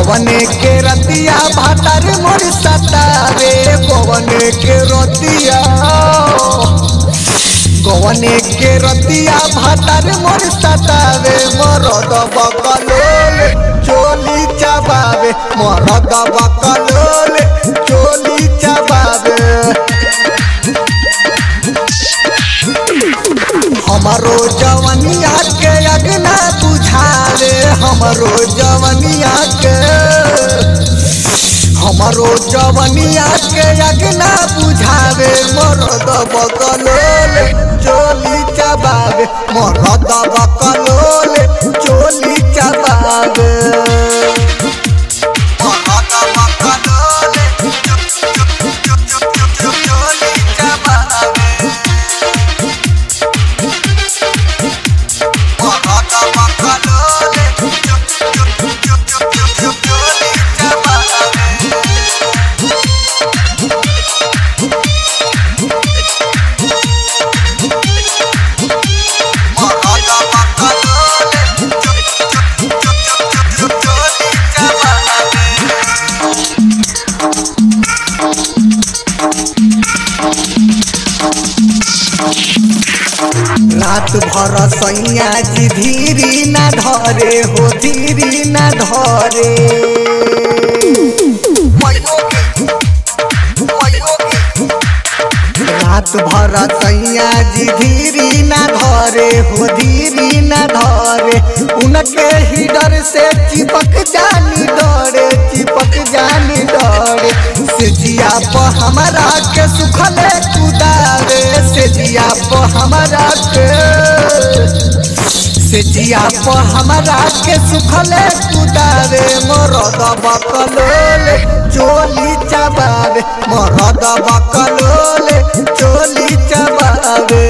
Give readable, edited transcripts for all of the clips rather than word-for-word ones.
गवने के रतिया भातार मोर सतावे गवने के रतिया गवने के रतिया भातार मोर सतावे मरद बकलोल चोली चबावे मरद बकलोल चोली चबावे हमारो जवनिया के अगना बुझावे हमारो जवनिया के अगना बुझावे मरद बकलोल चोली चबावे मरद बकलोल चोली चबावे रात भर सैया जी धीरी न धरे हो धीरी न धरे रात भर सैया जी धीरी न धरे हो धीरी न धरे उनके ही डर से चिपक जानी डरे सेजिया पर हमारा के सुखले कुदावे सेजिया पर हमारा के सुखले कुदावे मरद बकलोल चोली चबावे मरद बकलोल चोली चबावे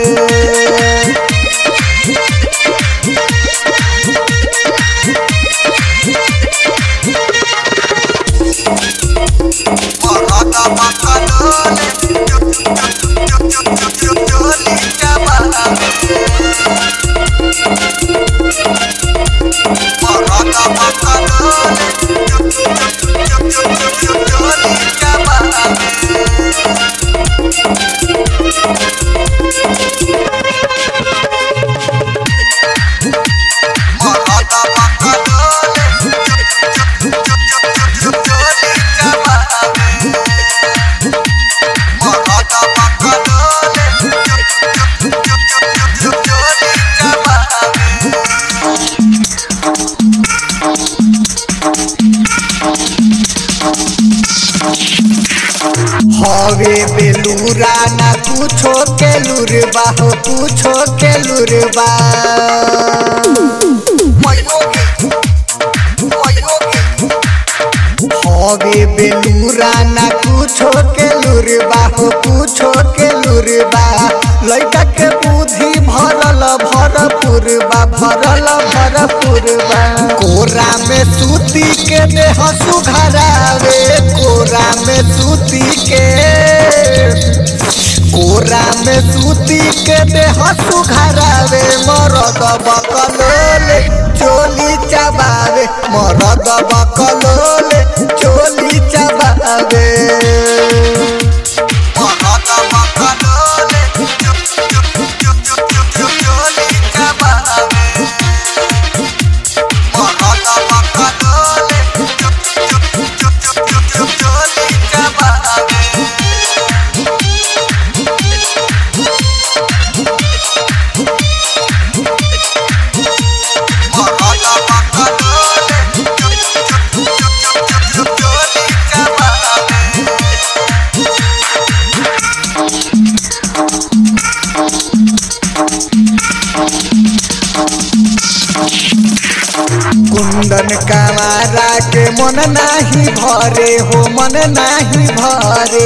हवे बेलूरा ना पूछो के लुरबा हो पूछो के लुरबा हवे बेलूरा ना पूछो के लुरबा हो पूछो के लुरबा लइका के बुद्धि भरल भरपुरबा कोरा में सूती के देह सुघरावे कोरा में सूती के देह सुघरावे मरद बकलोल चोली चबावे मरद बकलोल चोली चबावे कुंदन कमारा के मन नाही भरे हो मन नाही भरे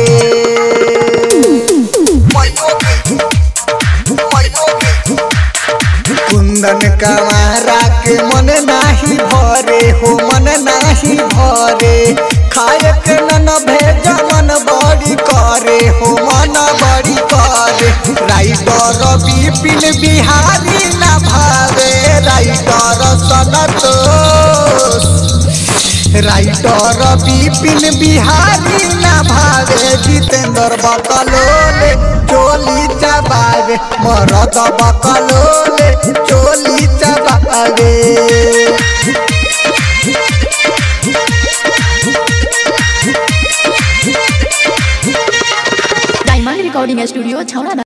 कुंदन कमारा के मन नाही भरे हो मन नाही भरे खाए के न भेज मन बड़ी करे हो मन बड़ी करे राइटर विपिन बिहारी न भावे राइटर सनतोष राइटर विपिन बिहारी ना भावे जितेंद्र बकलोले चोली चबावे मरद बकलोले चोली चबावे। डायमंड रिकॉर्डिंग स्टूडियो छौड़ा।